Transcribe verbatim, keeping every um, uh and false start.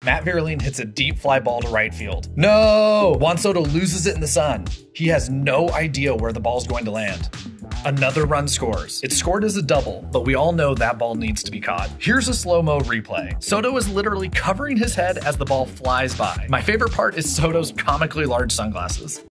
Matt Vierling hits a deep fly ball to right field. No! Juan Soto loses it in the sun. He has no idea where the ball's going to land. Another run scores. It's scored as a double, but we all know that ball needs to be caught. Here's a slow-mo replay. Soto is literally covering his head as the ball flies by. My favorite part is Soto's comically large sunglasses.